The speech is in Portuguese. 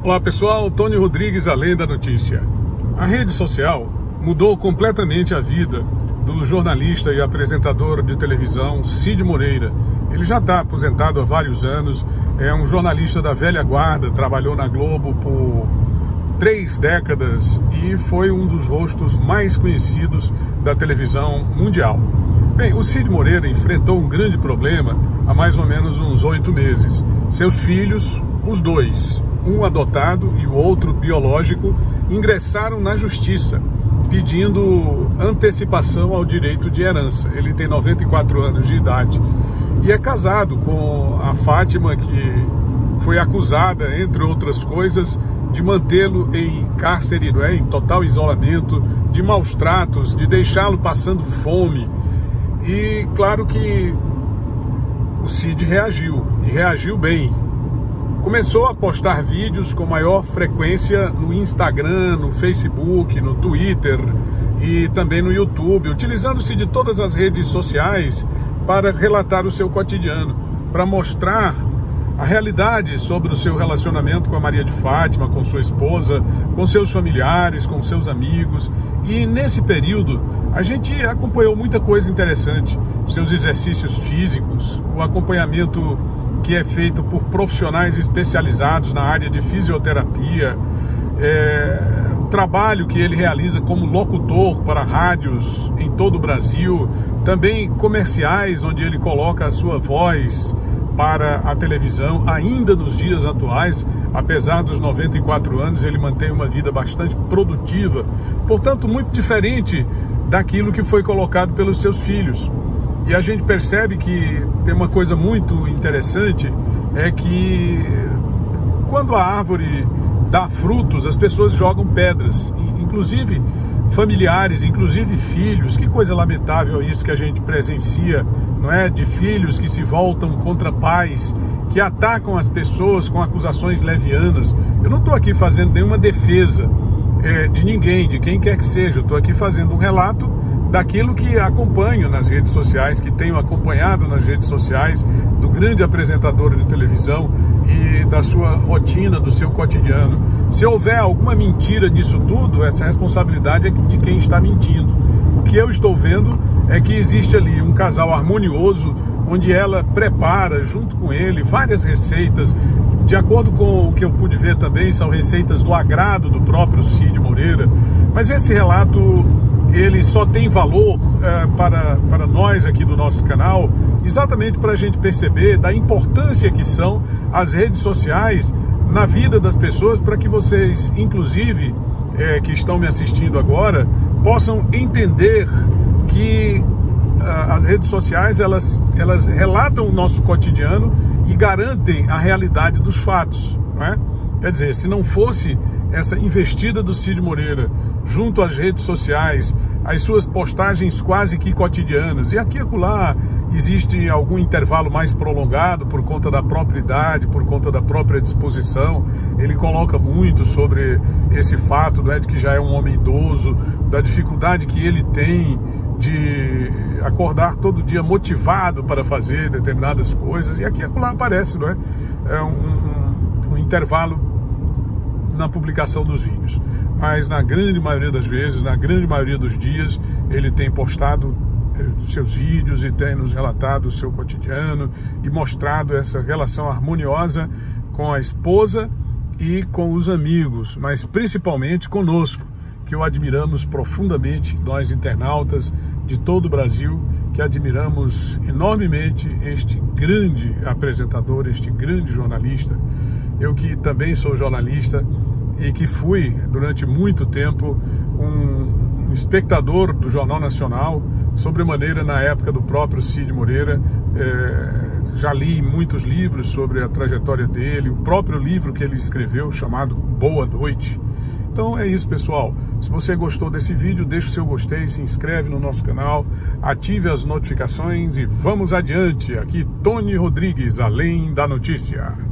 Olá pessoal, Tony Rodrigues, Além da Notícia. A rede social mudou completamente a vida do jornalista e apresentador de televisão Cid Moreira. Ele já está aposentado há vários anos, é um jornalista da velha guarda, trabalhou na Globo por 3 décadas e foi um dos rostos mais conhecidos da televisão mundial. Bem, o Cid Moreira enfrentou um grande problema há mais ou menos uns 8 meses. Seus filhos, os dois, um adotado e o outro biológico, ingressaram na justiça pedindo antecipação ao direito de herança. Ele tem 94 anos de idade e é casado com a Fátima, que foi acusada, entre outras coisas, de mantê-lo em cárcere, em total isolamento, de maus tratos, de deixá-lo passando fome. E claro que o Cid reagiu, e reagiu bem. Começou a postar vídeos com maior frequência no Instagram, no Facebook, no Twitter e também no YouTube, utilizando-se de todas as redes sociais para relatar o seu cotidiano, para mostrar a realidade sobre o seu relacionamento com a Maria de Fátima, com sua esposa, com seus familiares, com seus amigos. E nesse período a gente acompanhou muita coisa interessante, seus exercícios físicos, o acompanhamento que é feito por profissionais especializados na área de fisioterapia, o trabalho que ele realiza como locutor para rádios em todo o Brasil, também comerciais onde ele coloca a sua voz para a televisão, ainda nos dias atuais. Apesar dos 94 anos, ele mantém uma vida bastante produtiva, portanto muito diferente daquilo que foi colocado pelos seus filhos. E a gente percebe que tem uma coisa muito interessante, é que quando a árvore dá frutos, as pessoas jogam pedras, inclusive familiares, inclusive filhos. Que coisa lamentável isso que a gente presencia, não é? De filhos que se voltam contra pais, que atacam as pessoas com acusações levianas. Eu não estou aqui fazendo nenhuma defesa de ninguém, de quem quer que seja. Eu estou aqui fazendo um relato daquilo que acompanho nas redes sociais, que tenho acompanhado nas redes sociais, do grande apresentador de televisão e da sua rotina, do seu cotidiano. Se houver alguma mentira nisso tudo, essa responsabilidade é de quem está mentindo. O que eu estou vendo é que existe ali um casal harmonioso, onde ela prepara, junto com ele, várias receitas. De acordo com o que eu pude ver também, são receitas do agrado do próprio Cid Moreira. Mas esse relato, ele só tem valor para nós aqui do nosso canal, exatamente para a gente perceber da importância que são as redes sociais na vida das pessoas, para que vocês, inclusive, que estão me assistindo agora, possam entender que as redes sociais, elas relatam o nosso cotidiano e garantem a realidade dos fatos, não é? Quer dizer, se não fosse essa investida do Cid Moreira junto às redes sociais, as suas postagens quase que cotidianas, e aqui e acolá existe algum intervalo mais prolongado por conta da própria idade, por conta da própria disposição. Ele coloca muito sobre esse fato, não é, de que já é um homem idoso, da dificuldade que ele tem de acordar todo dia motivado para fazer determinadas coisas, e aqui e acolá aparece, não é? É um intervalo na publicação dos vídeos. Mas na grande maioria das vezes, na grande maioria dos dias, ele tem postado seus vídeos e tem nos relatado o seu cotidiano e mostrado essa relação harmoniosa com a esposa e com os amigos, mas principalmente conosco, que o admiramos profundamente, nós internautas de todo o Brasil, que admiramos enormemente este grande apresentador, este grande jornalista. Eu que também sou jornalista e que fui, durante muito tempo, um espectador do Jornal Nacional, sobremaneira na época do próprio Cid Moreira. Já li muitos livros sobre a trajetória dele, o próprio livro que ele escreveu, chamado Boa Noite. Então é isso, pessoal. Se você gostou desse vídeo, deixe o seu gostei, se inscreve no nosso canal, ative as notificações e vamos adiante. Aqui Tony Rodrigues, Além da Notícia.